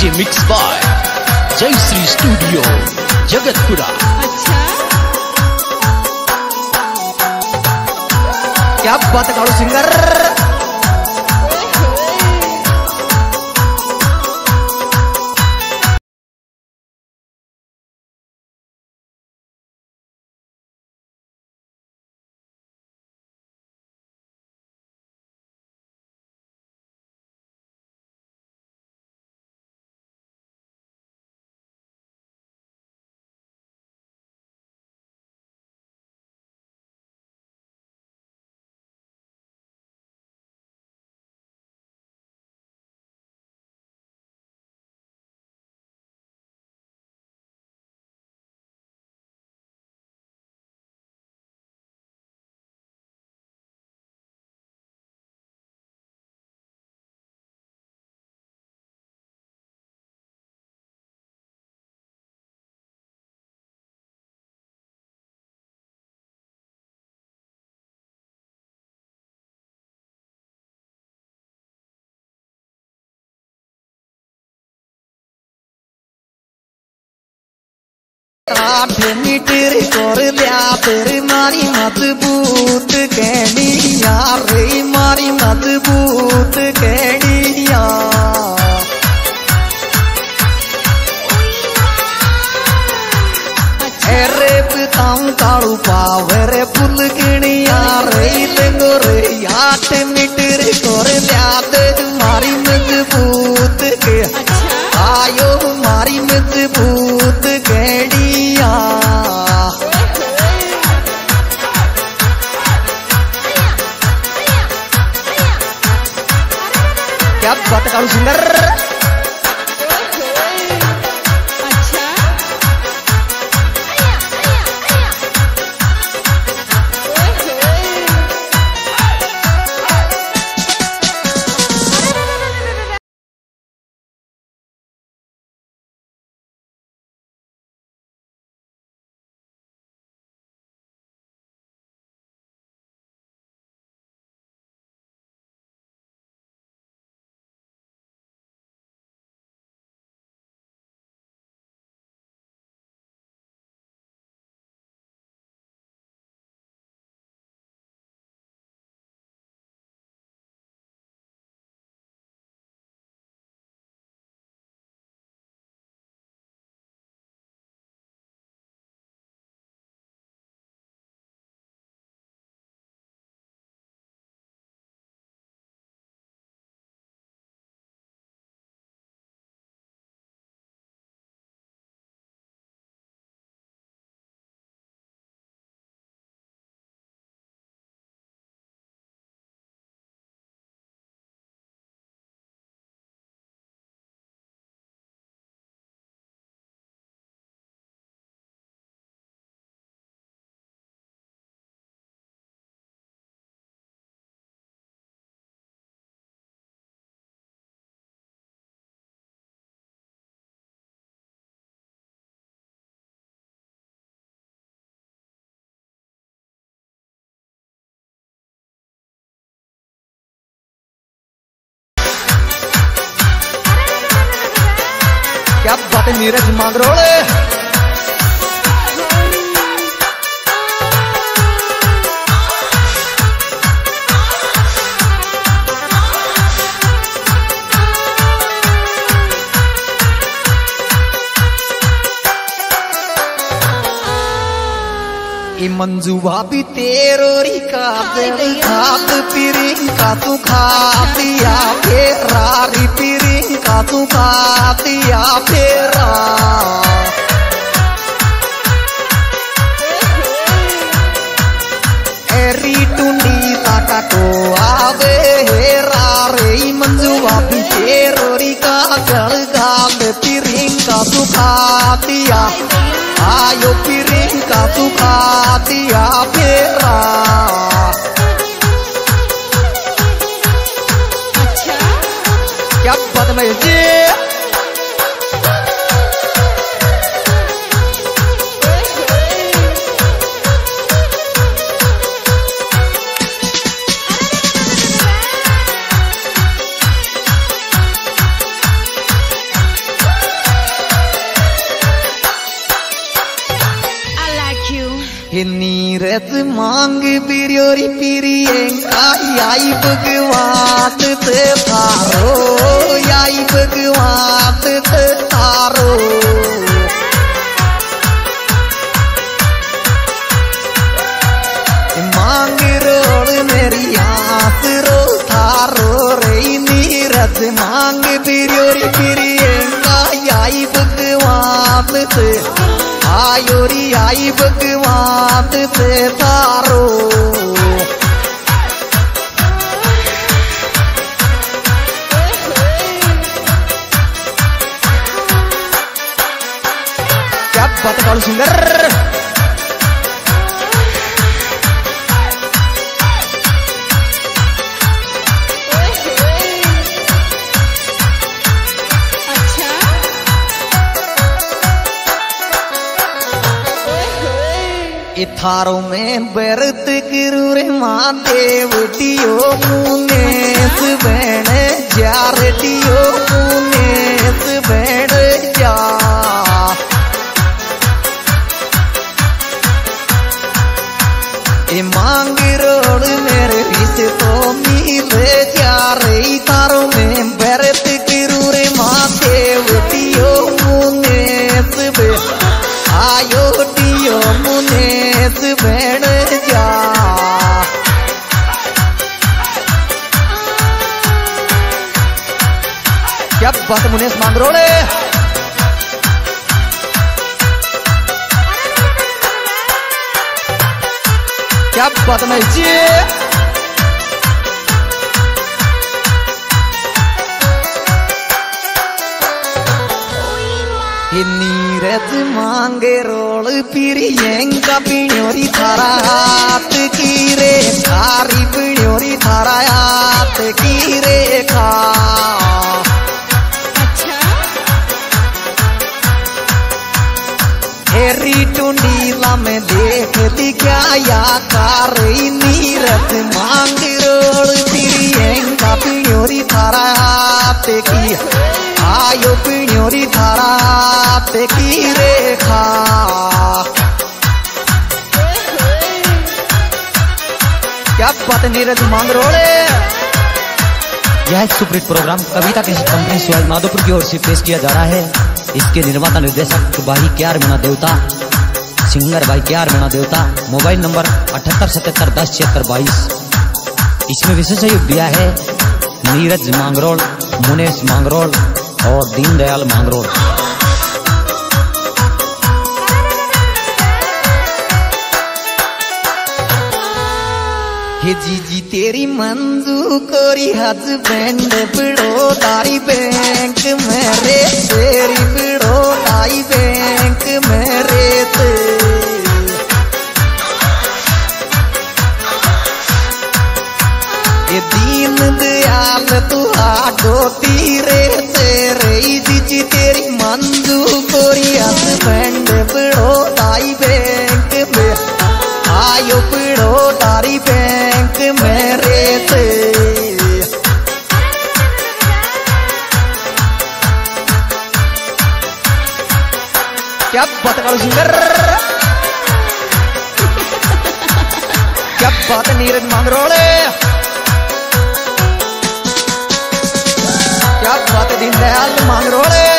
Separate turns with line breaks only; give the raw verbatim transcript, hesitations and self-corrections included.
DJ mix by जय Shri studio Jagatpura.
अच्छा
क्या बात है कालू सिंगर। आठ मीटर कर लिया तेरी मारी मजबूत कहनिया रे मारी मजबूत कहनिया। अरे बताऊं कालू पावे फुल गिनिया रे लेंगो रे आठ मीटर कर लिया तेरी मारी मजबूत के आयो मारी मजबूत कहनिया। क्या बात कालू सिंगर। क्या बात है नीरज मांगरोले। मंजू भाभी तेरोरी का खात पीरिंग का तू खा दिया फेरारी पीरिंग का तू खा दिया फेरा। एरी टूंडी ताका को आवे हेरा रे मंजू भाभी तेरोरी का जल गाल पीरिंग का तू खा दिया आयो पीरिंग का तू खा दिया फेरा।
अच्छा
क्या बदमाश जी। मांग बिरियोरी पिरियंका याई भगवात ते थारो याई भगवात ते थारो मांग रोल मेरी आस रो थारो रे नीरज मांग बिरियोरी पिरियंका याई भगवात ते आयोरी आई भगवान से तारो क्या बात है सुंदर थारो में बरत गुरु रे महादेव दियो मुनेस बहन जार दियो मुनेस बहन जा ए मांग रोड मेरे पीछे तो मिले जा रही थारो में बरत गुरु रे महादेव दियो मुनेस बहन आयो दियो मुनेस बहन जा क्या बात मुनेस मांग रोड़े क्या बात नहीं जी नीरज मांगे रोल पिरियंका पिण्योरी थारा हाथ की रे थारी पिण्योरी थारा हाथ की रे खा हेरी टूंडीला में देख दिखा या कार नीरज मांग रोल पिरियंका पिण्योरी थारा हाथ की आयो पिण्योरी थारा ते की रेखा क्या बात नीरज मांग रोड़े।
यह एक सुपरहिट प्रोग्राम कविता के कंपनी स्वाई माधोपुर की ओर से पेश किया जा रहा है। इसके निर्माता निर्देशक भाई क्यार मीणा देवता, सिंगर भाई क्यार मीणा देवता। मोबाइल नंबर अठहत्तर सतहत्तर दस छिहत्तर बाईस। इसमें विशेष सहयोग दिया है नीरज मांगरोल, मुनेश मांगरोल और दीनदयाल मांगरोल।
हे जीजी तेरी मंजू कोरी हस्बैंड बड़ौदारी बैंक में रे तेरी बड़ौदारी बैंक में रे ते ये दीन दयाल तू आडो तीरे तेरे जीजी तेरी मंजू कोरी हस्बैंड बड़ौदारी बैंक में आयो बड़ौदारी बैंक में रे ते क्या बात करो सिंगर क्या बात नीरज मांगरोले क्या बात दीनदयाल मांगरोले।